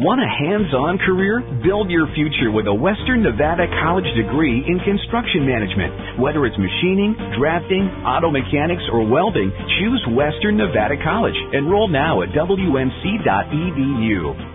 Want a hands-on career? Build your future with a Western Nevada College degree in construction management. Whether it's machining, drafting, auto mechanics, or welding, choose Western Nevada College. Enroll now at WNC.edu.